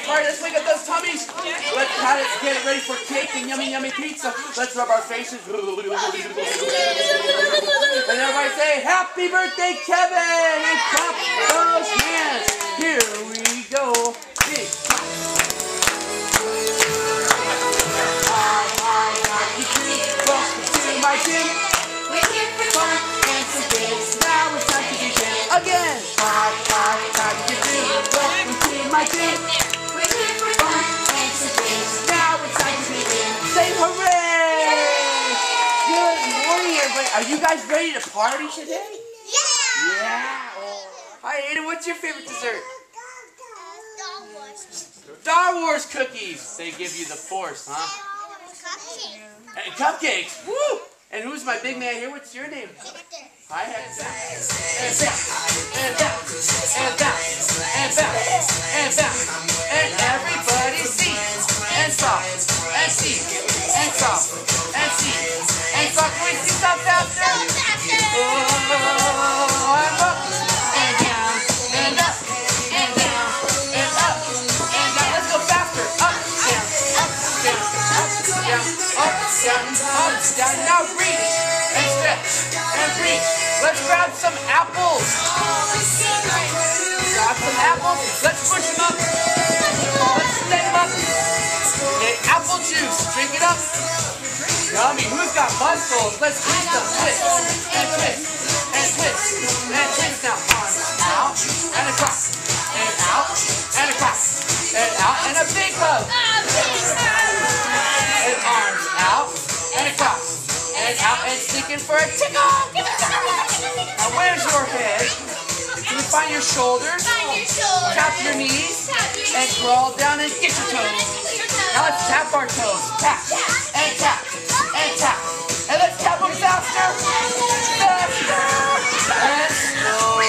party. Let's wake up those tummies. Let's get it ready for cake and yummy, yummy pizza. Let's rub our faces. And everybody say, happy birthday, Kevin! And clap those hands. Here we go. Big clap. Welcome to my gym. We're here for fun and some games. Now it's time to begin again. How do you do? Welcome to my gym. We're here for fun and some games. Now it's time to begin. Say hooray! Good morning, everybody. Are you guys ready to party today? Yeah! Yeah. Hi, Aiden. What's your favorite dessert? Star Wars. Star Wars cookies. They give you the force, huh? Cupcake. And cupcakes. Woo! And who's my big man here? What's your name? Hi, Hector. And bounce. And bounce. And bounce. And bounce. And bounce. And everybody sings. And stop. And see. And stop. And see. And stop. Can we see stop faster? Oh, and up. And down. And up. And down. And up. And down. Let's go faster. Up. Down. Up. Down. Up. Down. Up. Down. Up. Down. Now reach. And stretch. And reach. Let's grab some apples. Grab some apples. Let's push them up. Let's stand them up. And apple juice. Drink it up. Yummy. Who's got muscles? Let's twist them. Twist. And twist. And twist. And twist now. Arms out. And across. And out. And across. And out. And a big hug. And arms out. And across. And out. And sneaking for a tickle. Now where's your head? Can you find your shoulders? Tap your knees. And crawl down and get your toes. Now let's tap our toes. Tap. And tap. And tap. And let's tap them faster. Faster. And slow.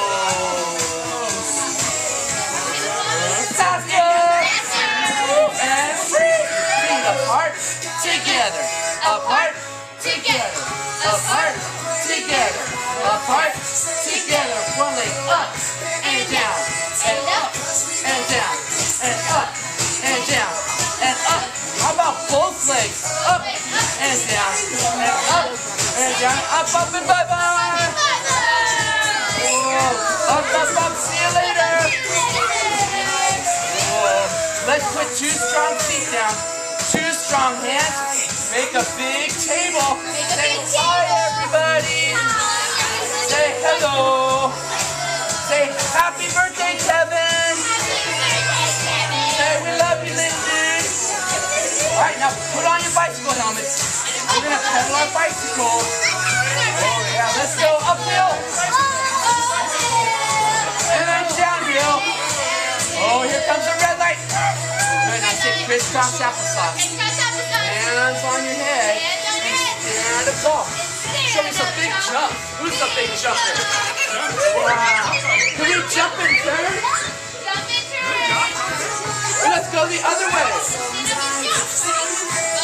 Faster. And free. Feet apart. Together. Apart. Together. Apart. Together. Apart. Together. One leg up. And down. And up. And down. And up. And down. And up. How about both legs? Up. And down. And up. And down. Up, up, and bye-bye. Whoa. Up, up, up. See you later. Whoa. Let's put 2 strong feet down. 2 strong hands. Make a big table. Say hi, everybody. Say hello. Say happy birthday, Kevin. Say we love you, Lindsay. All right, now put on your bicycle helmets. We're going to pedal our bicycles. Oh, yeah. Let's go uphill. And then downhill. Oh, here comes the red light. Good. Now say crisscross applesauce. Hands on your head. And a ball. Show me some big jump. Who's the big jumper? Wow. Can we jump in turn? Jump in turn. Let's go the other way.